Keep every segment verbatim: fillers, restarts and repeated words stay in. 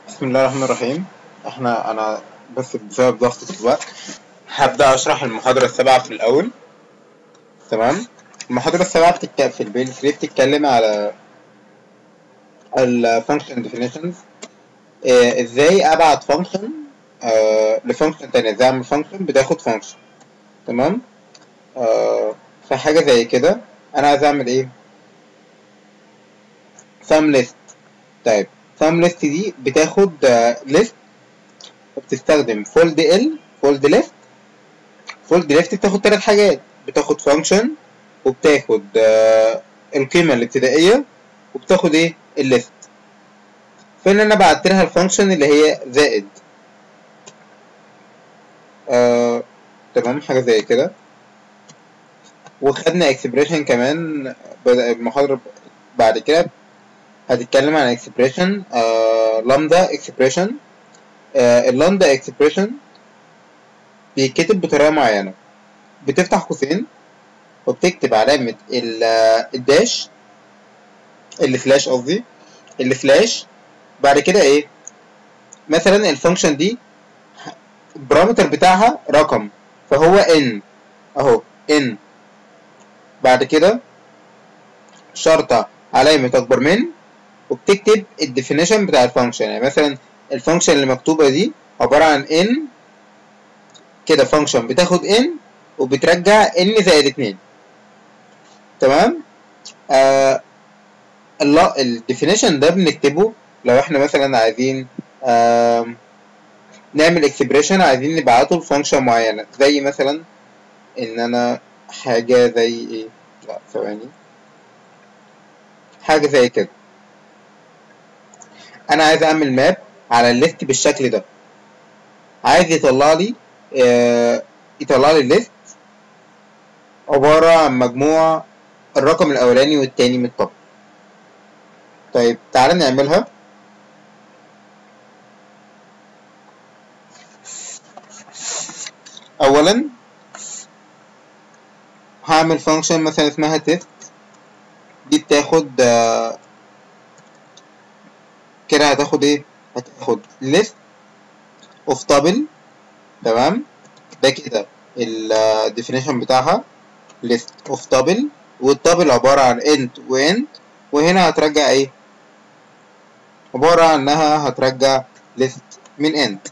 بسم الله الرحمن الرحيم. احنا انا بس بسبب ضغط الوقت هبدأ اشرح المحاضرة السابعة في الاول. تمام. المحاضرة السابعة بتتكلم في البيل ثري بتتكلم على ال function definitions. اه ازاي ابعت function اه لفانكشن تانية، ازاي اعمل function بتاخد function. تمام. اه فحاجة زي كده انا عايز اعمل ايه؟ sum list. طيب sum list دي بتاخد اه list وبتستخدم fold l fold left. فولد ليفت بتاخد ثلاث حاجات، بتاخد فانكشن وبتاخد آه القيمه الابتدائيه وبتاخد ايه الليست. فان انا بعت لها الفانكشن اللي هي زائد آه تمام حاجه زي كده. وخدنا اكسبريشن كمان. المحاضره بعد كده هتتكلم عن اكسبريشن آه لامدا اكسبريشن. آه اللامدا اكسبريشن بيتكتب بطريقه معينه، بتفتح قوسين وبتكتب علامة الداش السلاش قصدي السلاش. بعد كده ايه؟ مثلا الفانكشن دي البارامتر بتاعها رقم فهو ان اهو ان. بعد كده شرطة علامة اكبر من وبتكتب الديفينيشن بتاع الفانكشن. يعني مثلا الفانكشن اللي مكتوبة دي عبارة عن ان كده، فانكشن بتاخد ان وبترجع ان زائد اتنين. تمام. آه الديفينيشن ده بنكتبه لو احنا مثلا عايزين آه نعمل اكسبريشن، عايزين نبعته لفانكشن معينه، زي مثلا ان انا حاجه زي ايه، لا ثواني، حاجه زي كده. انا عايز اعمل ماب على الليست بالشكل ده، عايز يطلع لي آه يطلع لي الليست عباره عن مجموع الرقم الاولاني والتاني من الطبق. طيب تعالى نعملها. اولا هعمل فانكشن مثلا اسمها تيست، دي بتاخد آه كده هتاخد ايه؟ هتاخد list of table. تمام. ده كده ال definition بتاعها list of table، والتابل عبارة عن int و int، وهنا هترجع ايه؟ عبارة عن انها هترجع list من int.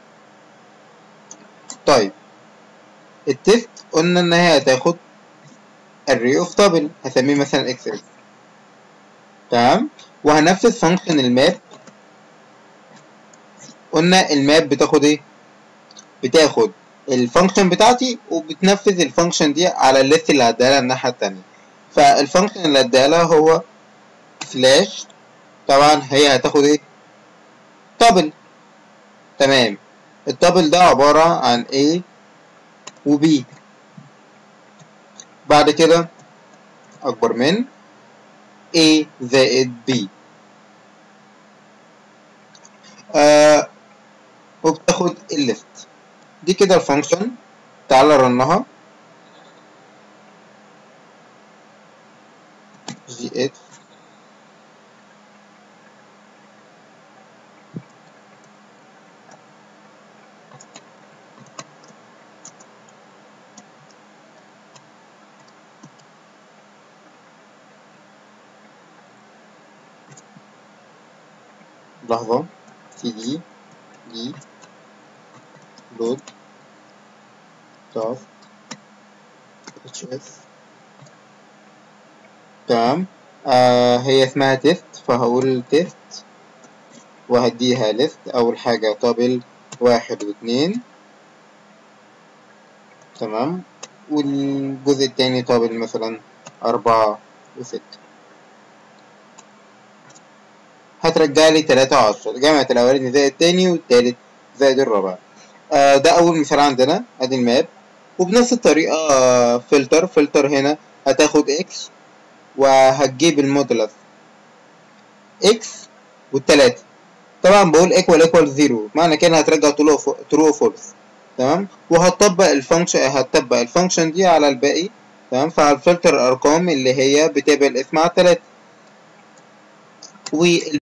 طيب التست قلنا ان هي هتاخد array of table، هسميه مثلا excel. تمام. وهنفذ فانكشن الماب. قلنا الماب بتاخد ايه؟ بتاخد الفانكشن بتاعتي وبتنفذ الفانكشن دي على الليست اللي هديها لها الناحية التانية. فالفانكشن اللي هديها لها هو سلاش، طبعا هي هتاخد ايه؟ تابل. تمام. التابل ده عبارة عن A و B. بعد كده أكبر من A زائد B. آه وبتاخد الليست دي كده الفانكشن. تعال رنها. جي اتش لحظة. سي دي دي لود تاسك اتش اس. تمام. آه هي اسمها تيست، فهقول تيست وهديها ليست. اول حاجة طابل واحد واتنين. تمام. والجزء التاني طابل مثلا اربعة وستة. هترجع لي تلاتة وعشرة، جمعت الاولاني زائد التاني والتالت زائد الرابع. آه ده اول مثال عندنا، ادي الماب. وبنفس الطريقة آه فلتر فلتر هنا هتاخد اكس وهتجيب المودولس اكس والتلاتة. طبعا بقول ايكوال ايكوال زيرو، معنى كده هترجع ترو فولس. تمام. وهتطبق الفانكشن هتطبق الفانكشن دي على الباقي. تمام. فهتفلتر الارقام اللي هي بتقبل اسم على التلاتة.